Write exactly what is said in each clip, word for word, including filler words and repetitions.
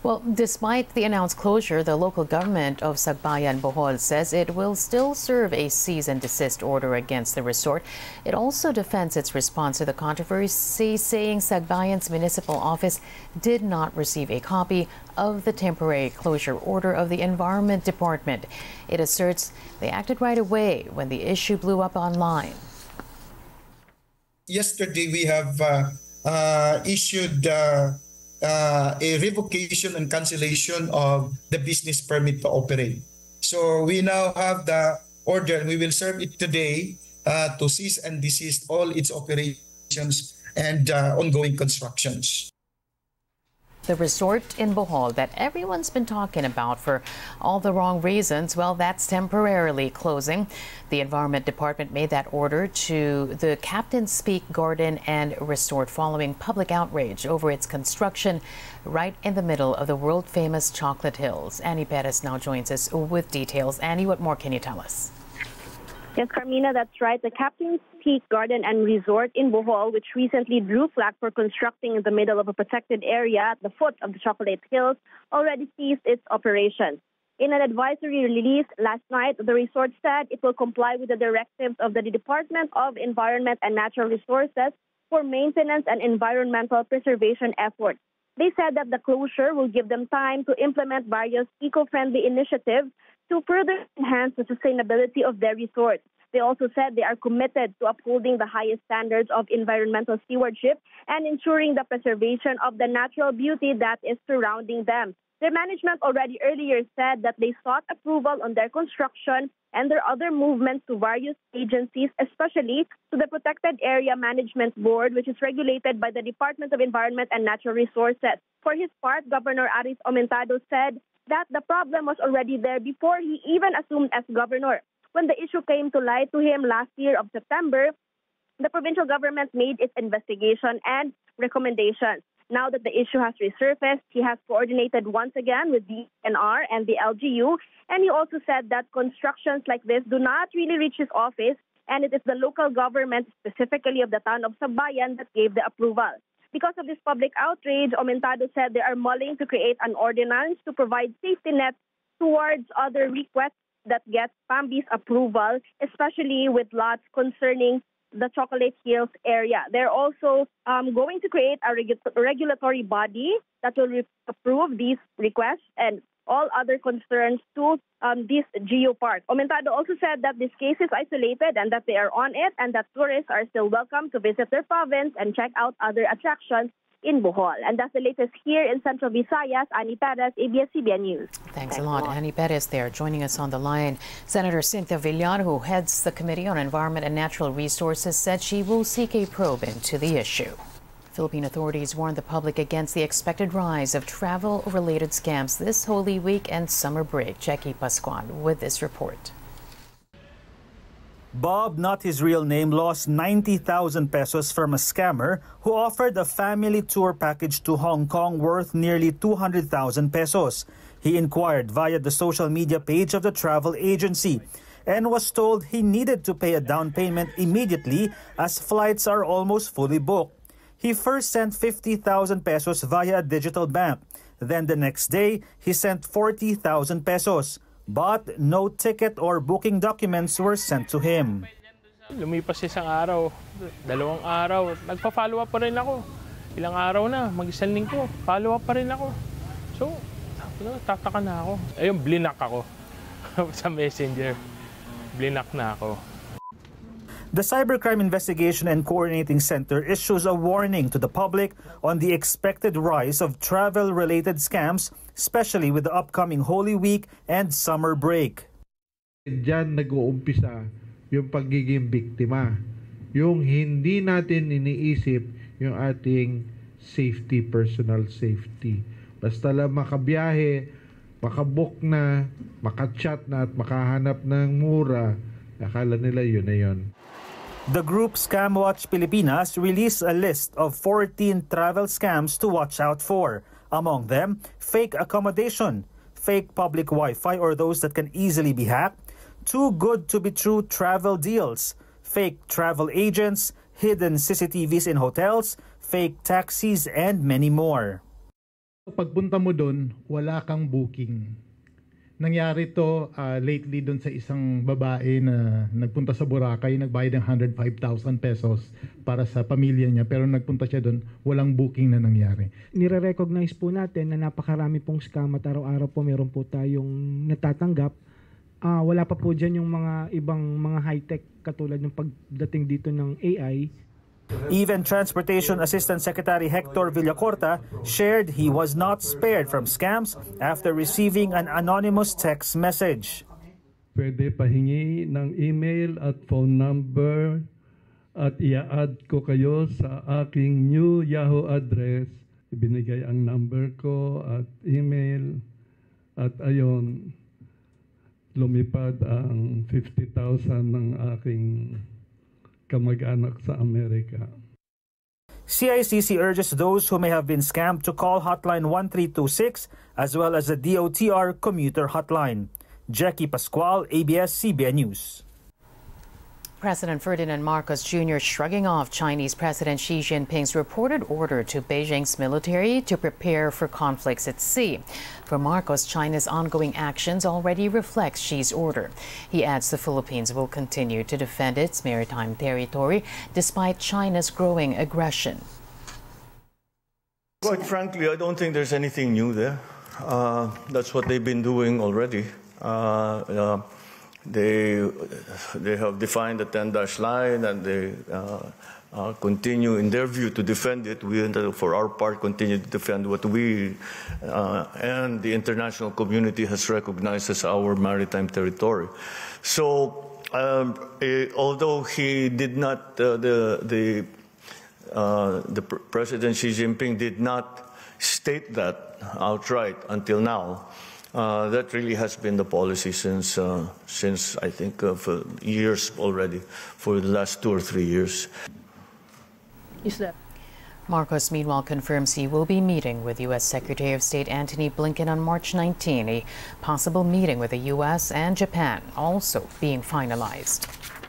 Well, despite the announced closure, the local government of Sagbayan, Bohol says it will still serve a cease and desist order against the resort. It also defends its response to the controversy, saying Sagbayan's municipal office did not receive a copy of the temporary closure order of the Environment Department. It asserts they acted right away when the issue blew up online. Yesterday, we have uh, uh, issued uh, uh, a revocation and cancellation of the business permit to operate. So we now have the order, and we will serve it today uh, to cease and desist all its operations and uh, ongoing constructions. The resort in Bohol that everyone's been talking about for all the wrong reasons, well, that's temporarily closing. The Environment Department made that order to the Captain's Peak Garden and Resort following public outrage over its construction right in the middle of the world-famous Chocolate Hills. Annie Perez now joins us with details. Annie, what more can you tell us? Yes, Carmina, that's right. The Captain's Peak Garden and Resort in Bohol, which recently drew flack for constructing in the middle of a protected area at the foot of the Chocolate Hills, already ceased its operations. In an advisory release last night, the resort said it will comply with the directives of the Department of Environment and Natural Resources for maintenance and environmental preservation efforts. They said that the closure will give them time to implement various eco-friendly initiatives to further enhance the sustainability of their resort. They also said they are committed to upholding the highest standards of environmental stewardship and ensuring the preservation of the natural beauty that is surrounding them. Their management already earlier said that they sought approval on their construction and their other movements to various agencies, especially to the Protected Area Management Board, which is regulated by the Department of Environment and Natural Resources. For his part, Governor Aris Aumentado said that the problem was already there before he even assumed as governor. When the issue came to light to him last year of September, the provincial government made its investigation and recommendations. Now that the issue has resurfaced, he has coordinated once again with the N R and the L G U, and he also said that constructions like this do not really reach his office, and it is the local government, specifically of the town of Sagbayan, that gave the approval. Because of this public outrage, Aumentado said they are mulling to create an ordinance to provide safety nets towards other requests that get PAMBI's approval, especially with lots concerning the Chocolate Hills area. They're also um, going to create a regu regulatory body that will approve these requests and all other concerns to um, this geopark. Aumentado also said that this case is isolated and that they are on it and that tourists are still welcome to visit their province and check out other attractions in Bohol. And that's the latest here in Central Visayas. Annie Perez, A B S C B N News. Thanks, Thanks a lot. Annie Perez there joining us on the line. Senator Cynthia Villar, who heads the Committee on Environment and Natural Resources, said she will seek a probe into the issue. Philippine authorities warned the public against the expected rise of travel-related scams this Holy Week and summer break. Jackie Pascual with this report. Bob, not his real name, lost ninety thousand pesos from a scammer who offered a family tour package to Hong Kong worth nearly two hundred thousand pesos. He inquired via the social media page of the travel agency and was told he needed to pay a down payment immediately as flights are almost fully booked. He first sent fifty thousand pesos via a digital bank. Then the next day, he sent forty thousand pesos. But no ticket or booking documents were sent to him. Lumipas isang araw, dalawang araw, nagpa-follow up pa rin ako. Ilang araw na, mag-isang linggo, follow up pa rin ako. So, tataka na ako. Ayun, blinak ako sa messenger. Blinak na ako. The Cybercrime Investigation and Coordinating Center issues a warning to the public on the expected rise of travel-related scams, especially with the upcoming Holy Week and summer break. Diyan nag-uumpisa yung pagiging biktima. Yung hindi natin iniisip yung ating safety, personal safety. Basta lang makabiyahe, makabook na, makachat na at makahanap ng mura, akala nila yun na yun. The group ScamWatch Pilipinas released a list of fourteen travel scams to watch out for. Among them, fake accommodation, fake public Wi-Fi or those that can easily be hacked, too good to be true travel deals, fake travel agents, hidden C C T Vs in hotels, fake taxis, and many more. Pagpunta mo doon, wala kang booking. Nangyari to uh, lately doon sa isang babae na nagpunta sa Boracay, nagbayad ng one hundred five thousand pesos para sa pamilya niya, pero nagpunta siya doon, walang booking na nangyari. Nire-recognize po natin na napakarami pong scam at araw-araw po meron po tayong natatanggap. Uh, wala pa po dyan yung mga ibang mga high-tech katulad ng pagdating dito ng A I. Even Transportation Assistant Secretary Hector Villacorta shared he was not spared from scams after receiving an anonymous text message. Pwede pahingi ng email at phone number at i-add ko kayo sa aking new Yahoo address. Ibinigay ang number ko at email at ayon, lumipad ang fifty thousand ng aking kamag-anak sa Amerika. C I C C urges those who may have been scammed to call hotline one three two six as well as the D O T R commuter hotline. Jackie Pascual, A B S C B N News. President Ferdinand Marcos Junior shrugging off Chinese President Xi Jinping's reported order to Beijing's military to prepare for conflicts at sea. For Marcos, China's ongoing actions already reflect Xi's order. He adds the Philippines will continue to defend its maritime territory despite China's growing aggression. Quite frankly, I don't think there's anything new there. Uh, that's what they've been doing already. Uh, uh, They they have defined the ten-dash line and they uh, uh, continue, in their view, to defend it. We, for our part, continue to defend what we uh, and the international community has recognized as our maritime territory. So, um, eh, although he did not, uh, the the uh, the President Xi Jinping did not state that outright until now. Uh, that really has been the policy since, uh, since I think, uh, for years already, for the last two or three years. Is that? Marcos, meanwhile, confirms he will be meeting with U S Secretary of State Antony Blinken on March nineteenth, a possible meeting with the U S and Japan also being finalized.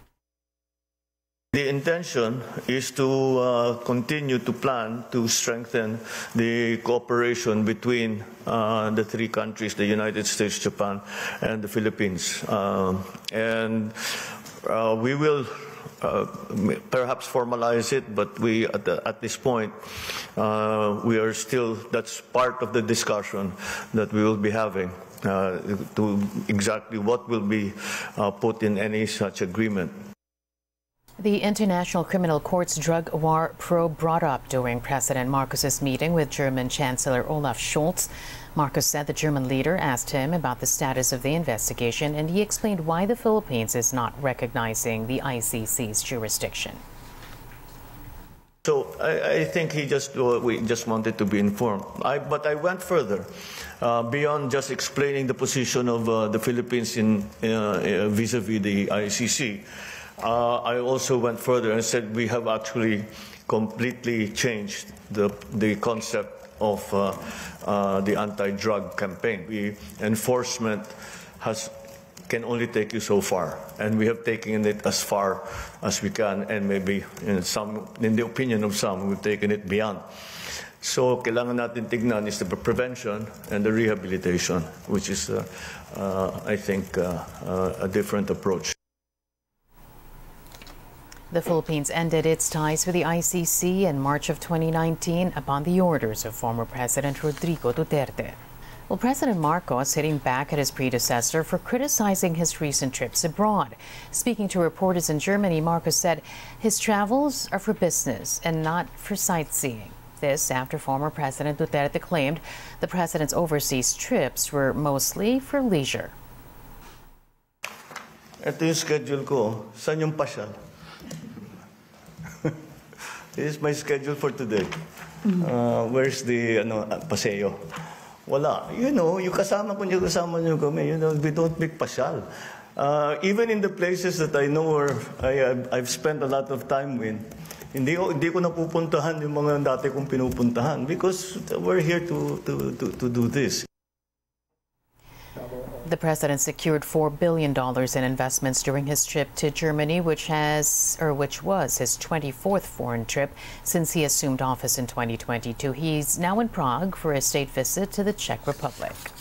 The intention is to uh, continue to plan to strengthen the cooperation between uh, the three countries, the United States, Japan, and the Philippines. Uh, and uh, we will uh, perhaps formalize it, but we, at, the, at this point, uh, we are still, that's part of the discussion that we will be having. Uh, to exactly what will be uh, put in any such agreement. The International Criminal Court's drug war probe brought up during President Marcos's meeting with German Chancellor Olaf Scholz. Marcos said the German leader asked him about the status of the investigation, and he explained why the Philippines is not recognizing the I C C's jurisdiction. So I, I think he just uh, we just wanted to be informed. I, but I went further, uh, beyond just explaining the position of uh, the Philippines in uh, vis-a-vis the I C C. Uh, I also went further and said we have actually completely changed the the concept of uh, uh, the anti-drug campaign. The enforcement has can only take you so far, and we have taken it as far as we can, and maybe in some, in the opinion of some, we've taken it beyond. So, kailangan natin tignan is the prevention and the rehabilitation, which is, uh, uh, I think, uh, uh, a different approach. The Philippines ended its ties with the I C C in March of twenty nineteen upon the orders of former President Rodrigo Duterte. Well, President Marcos hitting back at his predecessor for criticizing his recent trips abroad. Speaking to reporters in Germany, Marcos said his travels are for business and not for sightseeing. This after former President Duterte claimed the president's overseas trips were mostly for leisure. Ito yung schedule ko. Saan yung pasyal? This is my schedule for today. Uh, where's the ano, paseo? Wala. You know, yung kasama ko niyo, kasama niyo kami. You know, we don't make pasyal. Uh, even in the places that I know where I, I've spent a lot of time with, hindi, hindi ko napupuntahan yung mga dati kong pinupuntahan because we're here to, to, to, to do this. The president secured four billion dollars in investments during his trip to Germany, which has or which was his twenty-fourth foreign trip since he assumed office in twenty twenty-two. He's now in Prague for a state visit to the Czech Republic.